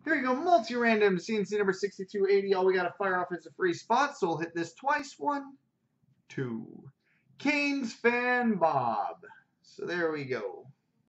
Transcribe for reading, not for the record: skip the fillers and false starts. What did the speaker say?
Here we go, multi-random, C&C number 6280. All we got to fire off is a free spot, so we'll hit this twice. 1, 2. Canes Fan Bob. So there we go.